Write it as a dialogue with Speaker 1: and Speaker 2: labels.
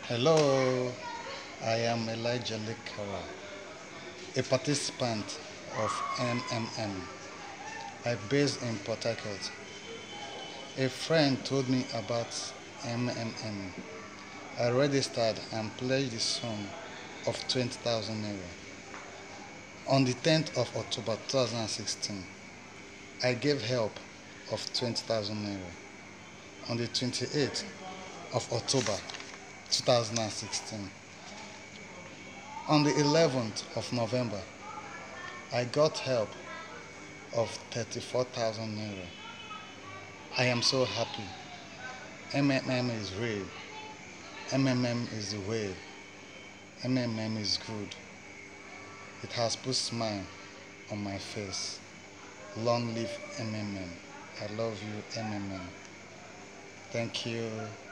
Speaker 1: Hello, I am Elijah Lekara, a participant of MMM. I based in Port Harcourt. A friend told me about MMM. I registered and pledged the sum of 20,000 naira. On the 10th of October 2016, I gave help of 20,000 naira. On the 28th of October 2016, on the 11th of November, I got help of 34,000 naira. I am so happy. MMM is real. MMM is the way. MMM is good. It has put smile on my face. Long live MMM. I love you, MMM. Thank you.